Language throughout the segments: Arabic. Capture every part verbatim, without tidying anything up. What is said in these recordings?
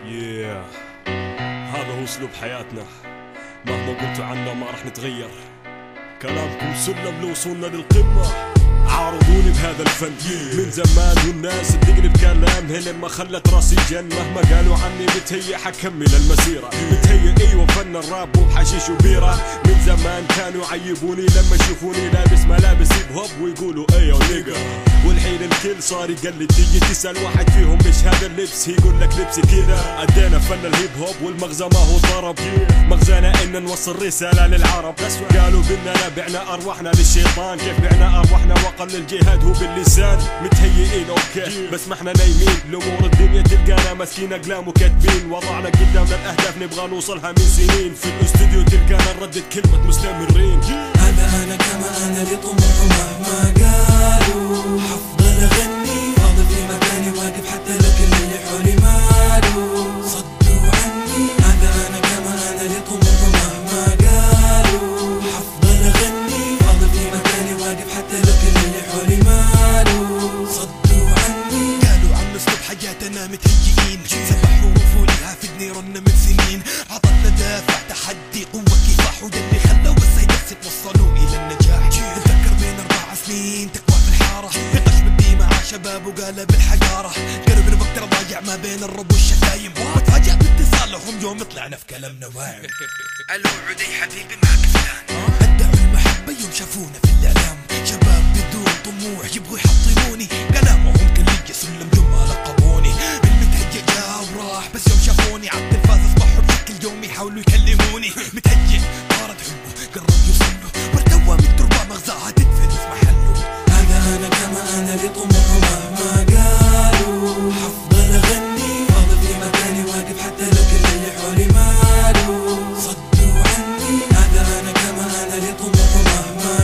yeah. هذا هو اسلوب حياتنا، مهما قلتوا عنا ما راح نتغير. كلامكم سلم لوصولنا للقمة، عارضوني بهذا الفن من زمان، والناس صدقني بكلامها لما خلت راسي جن. مهما قالوا عني متهيأ حكمل المسيرة، متهيأ ايوه فن الراب مو بحشيش وبيرة. من زمان كانوا يعيبوني لما يشوفوني لابس ملابس هيب هوب ويقولوا ايوه نيجا، والحين الكل صار يقلد. تيجي تسأل واحد فيهم مش هذا اللبس، يقول لك لبسي كذا. ادينا فن الهيب هوب والمغزى ما هو ضرب، مغزانا ان نوصل رسالة للعرب. قالوا باننا بعنا ارواحنا للشيطان، كيف بعنا ارواحنا وقل الجهاد هو باللسان. متهيئين اوكي بس ما احنا نايمين، الامور الدنيا تلقانا ماسكين اقلام وكاتبين. وضعنا قدامنا الاهداف نبغى نوصلها من سنين، في الاستوديو تلقانا نردد كلمة مستمرين. هذا انا كما انا لطموح مهما قالوا، حفضل اغني فاضل في مكاني واقف حتى لو كل اللي حولي مالوا صدوا عني. هذا انا كما انا لطموح مهما قالوا، حفضل اغني فاضل في مكاني واقف حتى لو كل اللي حولي مالوا صدوا عني. قالوا عن اسلوب حياتنا متهيئين، سبحوا وفولها في نيرنا من سنين. عطتنا دافع تحدي قوة كفاح، وده اللي خلوا السيدات توصلوا الى النجاح. اتذكر بين اربع سنين تكوى في الحارة، نقاش بدي مع شباب وقالب الحجارة. قرب الوقت ضايع ما بين الرب والشتايم، وتفاجأ باتصالهم يوم طلعنا في كلامنا واعي. الو عدي حبيبي معك فلان، ادعوا المحبة يوم شافونا في الاعلام. شباب بدون طموح يبغوا يحطموني، كلامهم كلية سلم جمال لقبوني. المتهيئ جا وراح بس يوم شافوني على التلفاز اصبحوا بشكل يومي يحاولوا يكلموني. متهيئ طارد حبه قرب يوصله، وارتوى من تربة مغزاها تدفن في محله. هذا انا كما انا لطموح مهما قالوا، حفضل اغني فاضل في مكاني واقف حتى لو كل اللي حولي مالوا صدوا عني. هذا انا كما انا لطموح مهما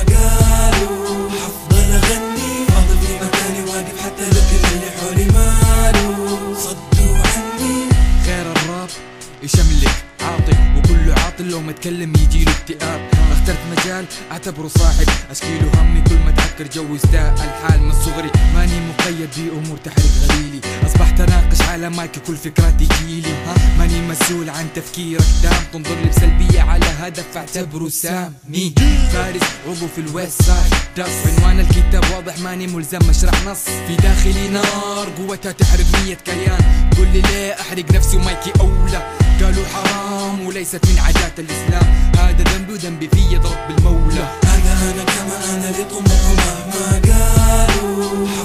قالوا، حفضل اغني فاضل في مكاني واقف حتى لو كل اللي حولي مالوا صدوا عني. غير الراب يشملك عاطل وكله عاطل، لو ما اتكلم يجيله اكتئاب. اخترت مجال اعتبره صاحب، اشكيله همي كل ما اتعكر جو ازداء الحال. من صغري ماني مقيد بامور تحرق غليلي، اصبحت اناقش على مايك كل فكرة تجيلي. ها ماني مسؤول عن تفكيرك دام تنظر لي بسلبية على هدف اعتبره سامي. فارس عضو في الويست سايد داس، عنوان الكتاب واضح ماني ملزم اشرح نص. في داخلي نار قوتها تحرق مية كيان، قول لي ليه احرق نفسي ومايكي اولى. قالوا حرام وليست من عادات الإسلام، هذا ذنبي وذنبي في يضرب بالمولى. هذا أنا كما أنا لطموح مهما قالوا،